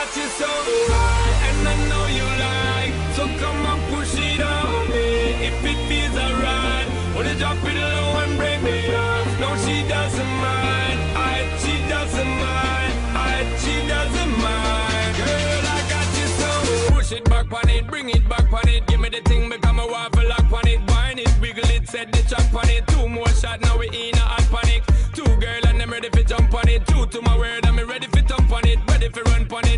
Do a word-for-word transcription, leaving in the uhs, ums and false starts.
got you so high, and I know you like. So come on, push it on me. If it feels alright, wanna drop it low and break me off. No, she doesn't mind. I, she doesn't mind. I, she doesn't mind. Girl, I got you so. Push it back on it, bring it back on it. Give me the thing, become a waffle lock on it. Wine it, wiggle it, set the track on it. Two more shots, now we in a hot panic. Two girl and I'm ready for jump on it. True to my word, I'm ready for jump on it. Ready for run on it.